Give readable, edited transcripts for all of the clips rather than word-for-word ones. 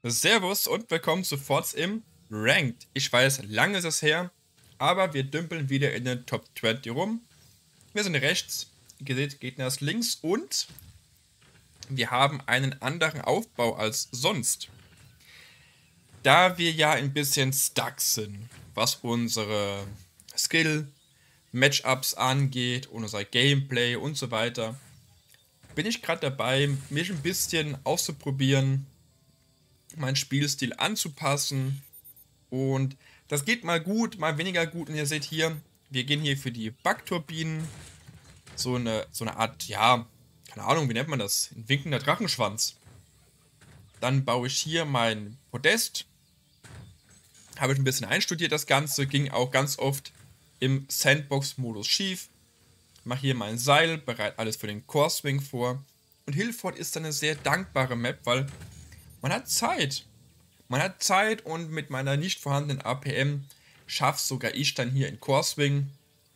Servus und willkommen zu Forts im Ranked. Ich weiß, lange ist es her, aber wir dümpeln wieder in den Top 20 rum. Wir sind rechts, ihr seht, Gegner ist links und wir haben einen anderen Aufbau als sonst. Da wir ja ein bisschen stuck sind, was unsere Skill, Matchups angeht und unser Gameplay und so weiter, bin ich gerade dabei, mich ein bisschen auszuprobieren, meinen Spielstil anzupassen, und das geht mal gut, mal weniger gut. Und ihr seht hier, wir gehen hier für die Backturbinen, so eine Art, ja, keine Ahnung, wie nennt man das, ein winkender Drachenschwanz. Dann baue ich hier mein Podest, habe ich ein bisschen einstudiert, das Ganze, ging auch ganz oft im Sandbox-Modus schief. Mache hier mein Seil, bereite alles für den Core Swing vor. Und Hillfort ist dann eine sehr dankbare Map, weil man hat Zeit. Man hat Zeit und mit meiner nicht vorhandenen APM schafft sogar ich dann hier in Core Swing.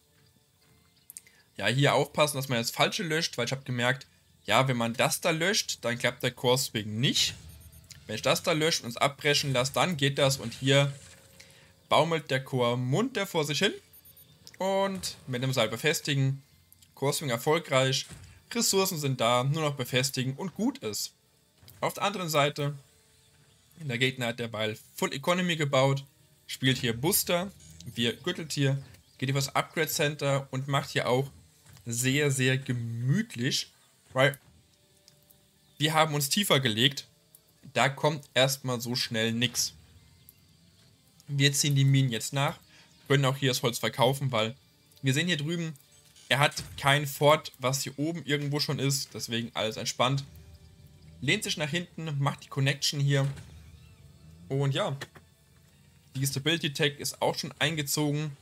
Ja, hier aufpassen, dass man das Falsche löscht, weil ich habe gemerkt, ja, wenn man das da löscht, dann klappt der Core Swing nicht. Wenn ich das da lösche und es abbrechen lasse, dann geht das, und hier baumelt der Core munter vor sich hin und mit dem Seil befestigen. Core Swing erfolgreich, Ressourcen sind da, nur noch befestigen und gut ist. Auf der anderen Seite, der Gegner hat derweil Full Economy gebaut, spielt hier Booster, wir Gürteltier, geht übers Upgrade Center und macht hier auch sehr, sehr gemütlich, weil wir haben uns tiefer gelegt, da kommt erstmal so schnell nichts. Wir ziehen die Minen jetzt nach, können auch hier das Holz verkaufen, weil wir sehen hier drüben, er hat kein Fort, was hier oben irgendwo schon ist, deswegen alles entspannt. Lehnt sich nach hinten, macht die Connection hier. Und ja, die Stability Tag ist auch schon eingezogen.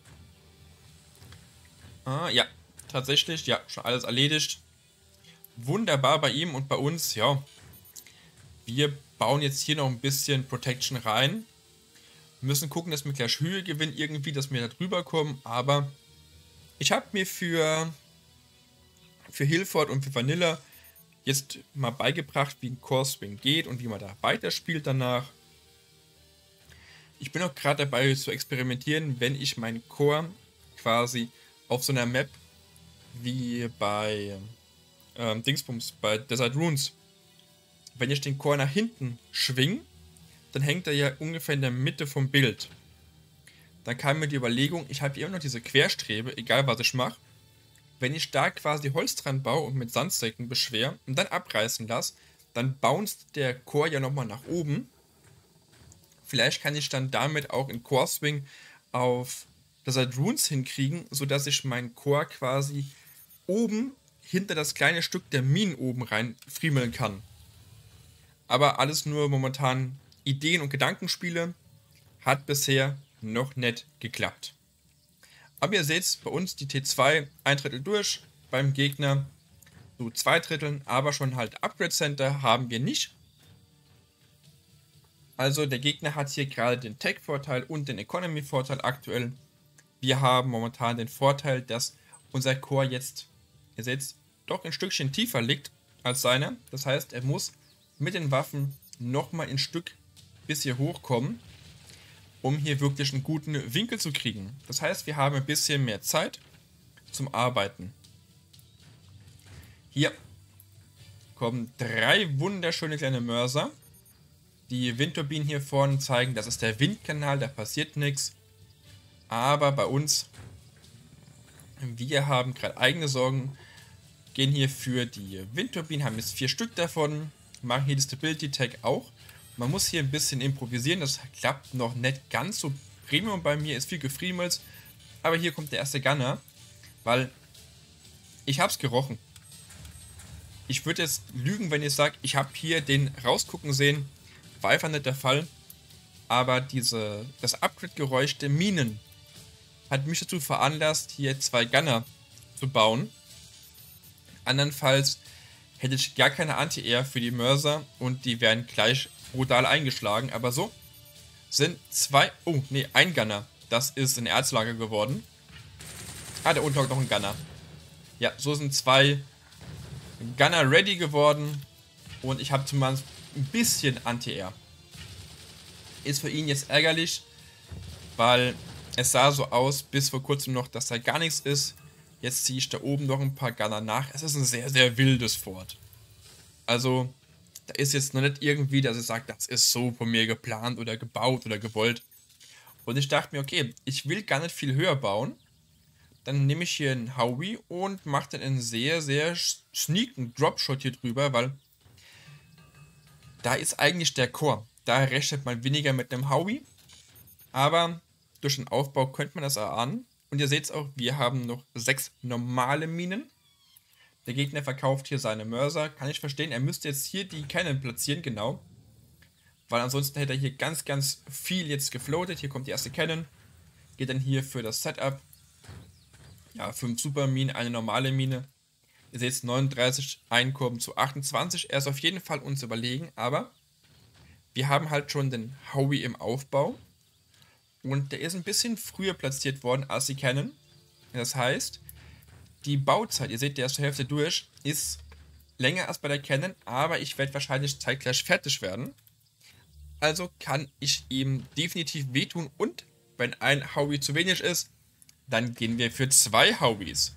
Ja, tatsächlich, ja, schon alles erledigt. Wunderbar bei ihm und bei uns, ja. Wir bauen jetzt hier noch ein bisschen Protection rein. Müssen gucken, dass wir gleich Höhe gewinnen irgendwie, dass wir da drüber kommen. Aber ich habe mir für Hillfort und für Vanilla jetzt mal beigebracht, wie ein Core Swing geht und wie man da weiterspielt danach. Ich bin auch gerade dabei zu experimentieren, wenn ich meinen Core quasi auf so einer Map wie bei Dingsbums, bei Desert Runes, wenn ich den Core nach hinten schwing, dann hängt er ja ungefähr in der Mitte vom Bild. Dann kam mir die Überlegung, ich habe immer noch diese Querstrebe, egal was ich mache. Wenn ich da quasi Holz dran baue und mit Sandsäcken beschwer und dann abreißen lasse, dann bounced der Core ja nochmal nach oben. Vielleicht kann ich dann damit auch in Core Swing auf Desert Runes hinkriegen, sodass ich meinen Core quasi oben hinter das kleine Stück der Minen oben rein friemeln kann. Aber alles nur momentan Ideen und Gedankenspiele, hat bisher noch nicht geklappt. Aber ihr seht bei uns die T2 ein Drittel durch, beim Gegner so 2 Dritteln, aber schon halt Upgrade Center haben wir nicht. Also der Gegner hat hier gerade den Tech-Vorteil und den Economy-Vorteil aktuell. Wir haben momentan den Vorteil, dass unser Core jetzt, ihr seht, doch ein Stückchen tiefer liegt als seiner. Das heißt, er muss mit den Waffen nochmal ein Stück bis hier hochkommen, um hier wirklich einen guten Winkel zu kriegen. Das heißt, wir haben ein bisschen mehr Zeit zum Arbeiten. Hier kommen 3 wunderschöne kleine Mörser. Die Windturbinen hier vorne zeigen, das ist der Windkanal, da passiert nichts. Aber bei uns, wir haben gerade eigene Sorgen, gehen hier für die Windturbinen, haben jetzt 4 Stück davon, machen hier die Stability Tag auch. Man muss hier ein bisschen improvisieren, das klappt noch nicht ganz so Premium bei mir, ist viel gefriemelt. Aber hier kommt der erste Gunner, weil ich hab's gerochen. Ich würde jetzt lügen, wenn ich sage, ich habe hier den rausgucken sehen. War einfach nicht der Fall. Aber das Upgrade-Geräusch der Minen hat mich dazu veranlasst, hier 2 Gunner zu bauen. Andernfalls hätte ich gar keine Anti-Air für die Mörser und die werden gleich brutal eingeschlagen. Aber so sind 2... Oh, nee, ein Gunner. Das ist ein Erzlager geworden. Ah, da unten noch ein Gunner. Ja, so sind 2 Gunner ready geworden. Und ich habe zumindest ein bisschen Anti-Air. Ist für ihn jetzt ärgerlich, weil es sah so aus bis vor kurzem noch, dass da gar nichts ist. Jetzt ziehe ich da oben noch ein paar Gunner nach. Es ist ein sehr, sehr wildes Fort. Also, da ist jetzt noch nicht irgendwie, dass ich sage, das ist so von mir geplant oder gebaut oder gewollt. Und ich dachte mir, okay, ich will gar nicht viel höher bauen. Dann nehme ich hier einen Howie und mache dann einen sehr, sehr sneaken Dropshot hier drüber, weil da ist eigentlich der Core. Da rechnet man weniger mit einem Howie. Aber durch den Aufbau könnte man das erahnen. Und ihr seht es auch, wir haben noch 6 normale Minen. Der Gegner verkauft hier seine Mörser. Kann ich verstehen. Er müsste jetzt hier die Cannon platzieren, genau. Weil ansonsten hätte er hier ganz, ganz viel jetzt gefloatet. Hier kommt die erste Cannon. Geht dann hier für das Setup. Ja, 5 Superminen, eine normale Mine. Ihr seht 39 Einkommen zu 28. Er ist auf jeden Fall uns überlegen, aber wir haben halt schon den Howie im Aufbau. Und der ist ein bisschen früher platziert worden als die Cannon. Das heißt, die Bauzeit, ihr seht, der ist zur Hälfte durch, ist länger als bei der Cannon, aber ich werde wahrscheinlich zeitgleich fertig werden. Also kann ich ihm definitiv wehtun und wenn ein Howie zu wenig ist, dann gehen wir für 2 Howies.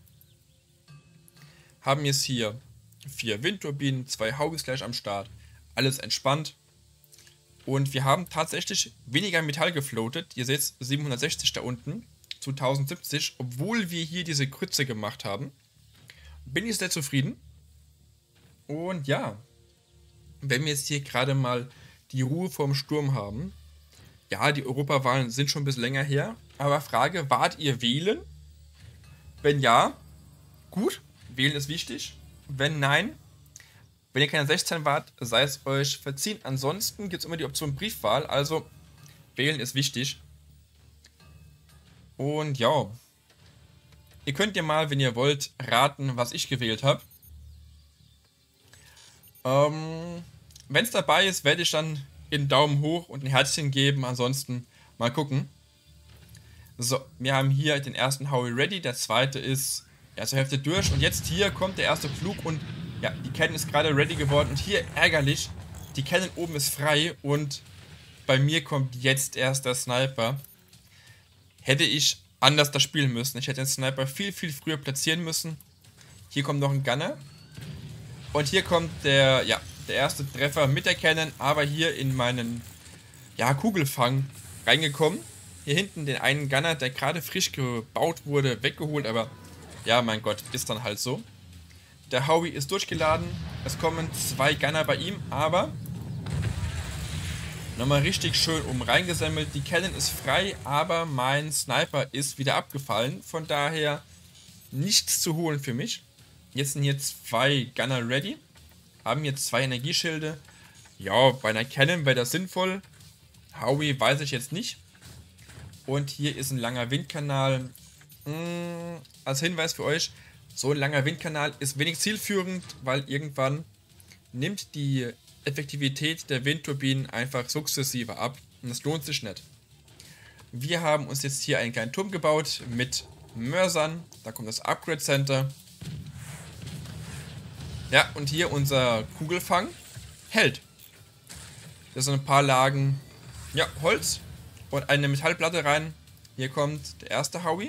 Haben jetzt hier 4 Windturbinen, 2 Howies gleich am Start. Alles entspannt. Und wir haben tatsächlich weniger Metall gefloatet. Ihr seht 760 da unten zu 1070, obwohl wir hier diese Krütze gemacht haben. Bin ich sehr zufrieden. Und ja, wenn wir jetzt hier gerade mal die Ruhe vorm Sturm haben. Ja, die Europawahlen sind schon ein bisschen länger her. Aber Frage, wart ihr wählen? Wenn ja, gut, wählen ist wichtig. Wenn nein, wenn ihr keine 16 wart, sei es euch verziehen. Ansonsten gibt es immer die Option Briefwahl, also wählen ist wichtig. Und ja, ihr könnt ja mal, wenn ihr wollt, raten, was ich gewählt habe. Wenn es dabei ist, werde ich dann einen Daumen hoch und ein Herzchen geben. Ansonsten mal gucken. So, wir haben hier den ersten Howie ready. Der zweite ist zur Hälfte durch. Und jetzt hier kommt der erste Flug und ja, die Cannon ist gerade ready geworden. Und hier ärgerlich, die Cannon oben ist frei und bei mir kommt jetzt erst der Sniper. Hätte ich anders das spielen müssen. Ich hätte den Sniper viel, viel früher platzieren müssen. Hier kommt noch ein Gunner. Und hier kommt der erste Treffer mit der Cannon, aber hier in meinen Kugelfang reingekommen. Hier hinten den einen Gunner, der gerade frisch gebaut wurde, weggeholt, aber ja, mein Gott, ist dann halt so. Der Howie ist durchgeladen, es kommen 2 Gunner bei ihm, aber nochmal richtig schön oben reingesammelt. Die Cannon ist frei, aber mein Sniper ist wieder abgefallen, von daher nichts zu holen für mich. Jetzt sind hier 2 Gunner ready, haben jetzt 2 Energieschilde. Ja, bei einer Cannon wäre das sinnvoll. Howie weiß ich jetzt nicht. Und hier ist ein langer Windkanal. Als Hinweis für euch, so ein langer Windkanal ist wenig zielführend, weil irgendwann nimmt die Effektivität der Windturbinen einfach sukzessive ab. Und das lohnt sich nicht. Wir haben uns jetzt hier einen kleinen Turm gebaut mit Mörsern. Da kommt das Upgrade Center. Ja, und hier unser Kugelfang hält. Das sind ein paar Lagen Holz und eine Metallplatte rein. Hier kommt der erste Howie.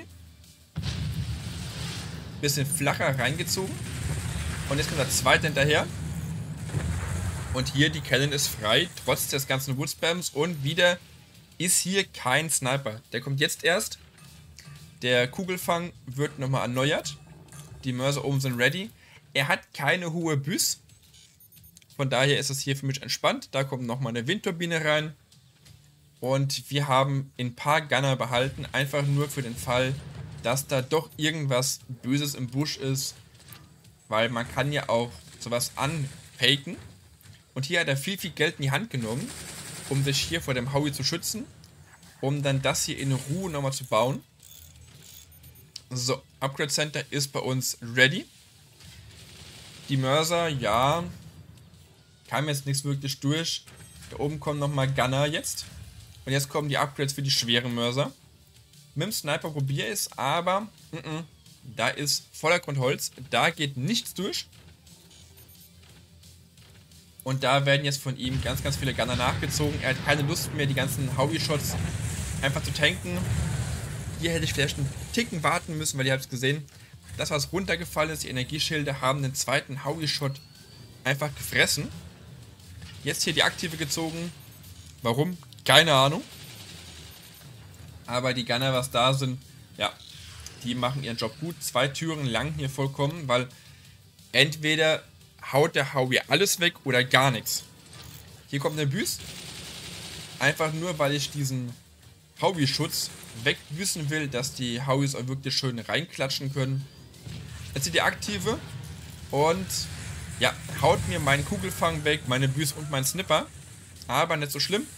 Bisschen flacher reingezogen. Und jetzt kommt der zweite hinterher. Und hier die Cannon ist frei, trotz des ganzen Woodspams. Und wieder ist hier kein Sniper. Der kommt jetzt erst. Der Kugelfang wird nochmal erneuert. Die Mörser oben sind ready. Er hat keine hohe Büs. Von daher ist es hier für mich entspannt. Da kommt nochmal eine Windturbine rein. Und wir haben ein paar Gunner behalten. Einfach nur für den Fall, dass da doch irgendwas Böses im Busch ist. Weil man kann ja auch sowas anfaken. Und hier hat er viel, viel Geld in die Hand genommen, um sich hier vor dem Howie zu schützen. Um dann das hier in Ruhe nochmal zu bauen. So, Upgrade Center ist bei uns ready. Die Mörser, ja, kam jetzt nichts wirklich durch. Da oben kommen nochmal Gunner jetzt. Und jetzt kommen die Upgrades für die schweren Mörser. Mit dem Sniper probiere es, aber da ist Vordergrundholz. Da geht nichts durch. Und da werden jetzt von ihm ganz, ganz viele Gunner nachgezogen. Er hat keine Lust mehr, die ganzen Howie-Shots einfach zu tanken. Hier hätte ich vielleicht einen Ticken warten müssen, weil ihr habt es gesehen, das, was runtergefallen ist, die Energieschilde haben den zweiten Howie-Shot einfach gefressen. Jetzt hier die Aktive gezogen. Warum? Keine Ahnung. Aber die Gunner, was da sind, ja, die machen ihren Job gut. 2 Türen lang hier vollkommen, weil entweder haut der Howie alles weg oder gar nichts. Hier kommt eine Büst. Einfach nur, weil ich diesen Howie-Schutz wegbüßen will, dass die Howies auch wirklich schön reinklatschen können. Jetzt die Aktive und ja, haut mir meinen Kugelfang weg, meine Büs und mein Snipper. Aber nicht so schlimm.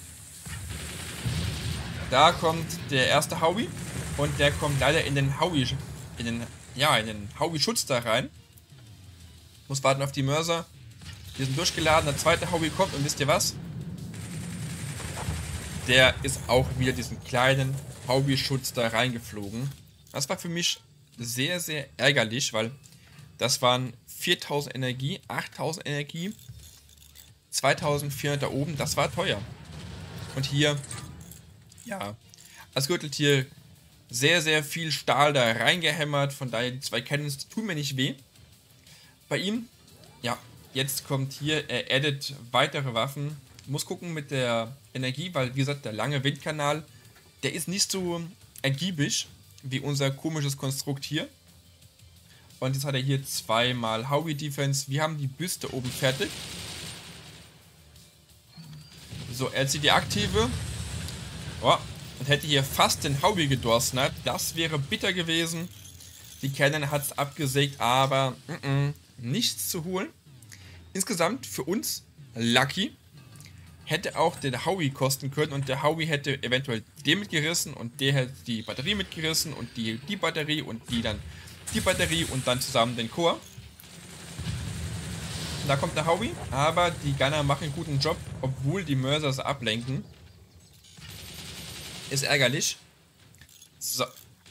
Da kommt der erste Howie und der kommt leider in den Howie-Schutz da rein. Muss warten auf die Mörser. Die sind durchgeladen. Der zweite Howie kommt und wisst ihr was? Der ist auch wieder diesen kleinen Howie-Schutz da reingeflogen. Das war für mich sehr, sehr ärgerlich, weil das waren 4000 Energie, 8000 Energie, 2400 da oben. Das war teuer. Und hier, ja, als Gürteltier sehr, sehr viel Stahl da reingehämmert. Von daher, die 2 Cannons tun mir nicht weh. Bei ihm, ja, jetzt kommt hier, er addet weitere Waffen. Muss gucken mit der Energie, weil wie gesagt, der lange Windkanal, der ist nicht so ergiebig wie unser komisches Konstrukt hier. Und jetzt hat er hier 2-mal Howie Defense. Wir haben die Büste oben fertig. So, er zieht die Aktive. Oh, und hätte hier fast den Howie gedorsniped. Das wäre bitter gewesen. Die Cannon hat es abgesägt, aber nichts zu holen. Insgesamt für uns lucky. Hätte auch der Howie kosten können und der Howie hätte eventuell den mitgerissen und der hätte die Batterie mitgerissen und die Batterie und die dann die Batterie und dann zusammen den Core. Da kommt der Howie, aber die Gunner machen einen guten Job, obwohl die Mörsers ablenken. Ist ärgerlich. So.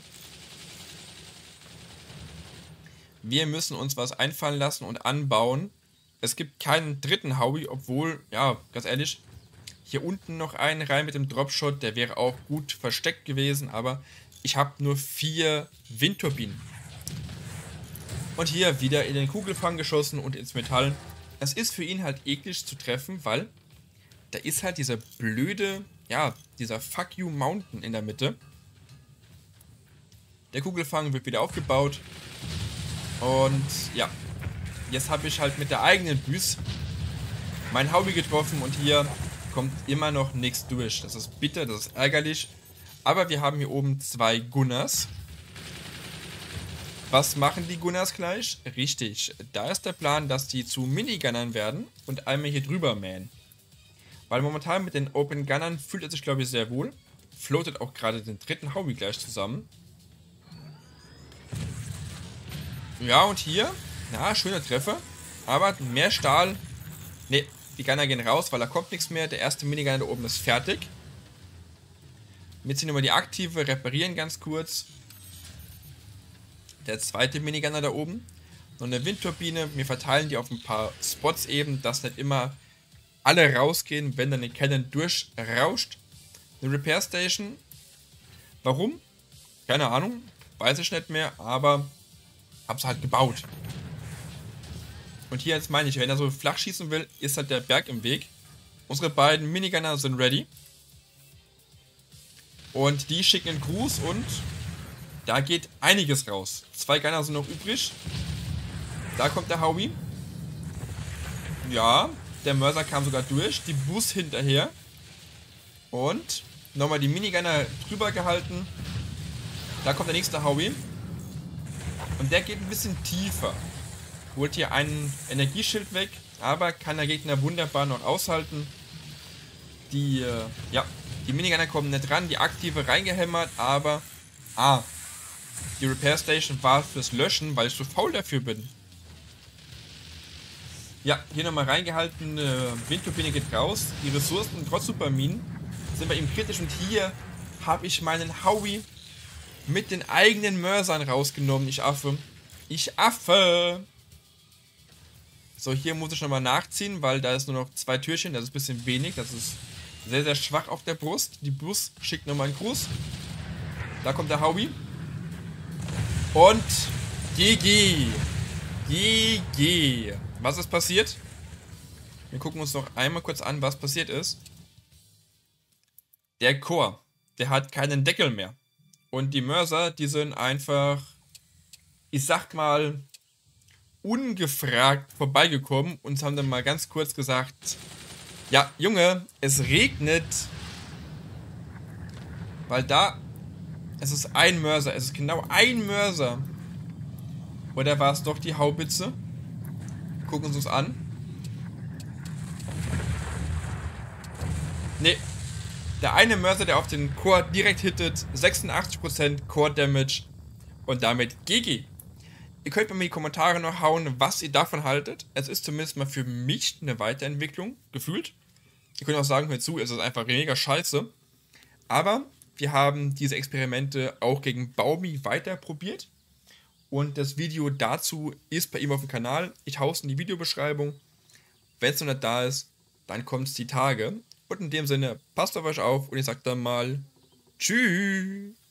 Wir müssen uns was einfallen lassen und anbauen. Es gibt keinen dritten Howie, obwohl, ja, ganz ehrlich, hier unten noch einen rein mit dem Dropshot, der wäre auch gut versteckt gewesen, aber ich habe nur 4 Windturbinen. Und hier wieder in den Kugelfang geschossen und ins Metall. Es ist für ihn halt eklig zu treffen, weil da ist halt dieser blöde, ja, dieser Fuck You Mountain in der Mitte. Der Kugelfang wird wieder aufgebaut. Und ja, jetzt habe ich halt mit der eigenen Büs meinen Howie getroffen und hier kommt immer noch nichts durch. Das ist bitter, das ist ärgerlich. Aber wir haben hier oben 2 Gunners. Was machen die Gunners gleich? Richtig, da ist der Plan, dass die zu Minigunnern werden und einmal hier drüber mähen. Weil momentan mit den Open Gunnern fühlt er sich, glaube ich, sehr wohl. Floatet auch gerade den dritten Howie gleich zusammen. Ja, und hier, na, schöner Treffer. Aber mehr Stahl. Ne, die Gunner gehen raus, weil da kommt nichts mehr. Der erste Minigunner da oben ist fertig. Jetzt ziehen wir die Aktive, reparieren ganz kurz. Der zweite Minigunner da oben. Und eine Windturbine. Wir verteilen die auf ein paar Spots eben, dass nicht immer alle rausgehen, wenn dann eine Cannon durchrauscht. Eine Repair Station. Warum? Keine Ahnung. Weiß ich nicht mehr, aber hab's halt gebaut. Und hier jetzt meine ich, wenn er so flach schießen will, ist halt der Berg im Weg. Unsere beiden Minigunner sind ready. Und die schicken einen Gruß und da geht einiges raus. 2 Gunner sind noch übrig. Da kommt der Howie. Ja, der Mörser kam sogar durch. Die Bus hinterher. Und nochmal die Minigunner drüber gehalten. Da kommt der nächste Howie. Und der geht ein bisschen tiefer. Holt hier einen Energieschild weg. Aber kann der Gegner wunderbar noch aushalten. Die Minigunner kommen nicht ran. Die Aktive reingehämmert. Aber die Repair Station war fürs Löschen, weil ich so faul dafür bin. Ja, hier nochmal reingehalten. Windturbine geht raus. Die Ressourcen, trotz Superminen, sind bei ihm kritisch. Und hier habe ich meinen Howie mit den eigenen Mörsern rausgenommen. Ich Affe. Ich Affe. So, hier muss ich nochmal nachziehen, weil da ist nur noch 2 Türchen. Das ist ein bisschen wenig. Das ist sehr, sehr schwach auf der Brust. Die Brust schickt nochmal einen Gruß. Da kommt der Howie. Und GG. GG. Was ist passiert? Wir gucken uns noch einmal kurz an, was passiert ist. Der Chor, der hat keinen Deckel mehr. Und die Mörser, die sind einfach, ich sag mal, ungefragt vorbeigekommen und haben dann mal ganz kurz gesagt, ja, Junge, es regnet. Weil da, es ist ein Mörser, es ist genau ein Mörser. Oder war es doch die Haubitze? Gucken uns an. Nee. Der eine Mörser, der auf den Core direkt hittet, 86% Core Damage und damit GG. Ihr könnt mir in die Kommentare noch hauen, was ihr davon haltet. Es ist zumindest mal für mich eine Weiterentwicklung, gefühlt. Ihr könnt auch sagen, hört zu, es ist einfach mega scheiße. Aber wir haben diese Experimente auch gegen Baumi weiter probiert. Und das Video dazu ist bei ihm auf dem Kanal. Ich hau's in die Videobeschreibung. Wenn es noch nicht da ist, dann kommt es die Tage. Und in dem Sinne, passt auf euch auf und ich sag dann mal Tschüss.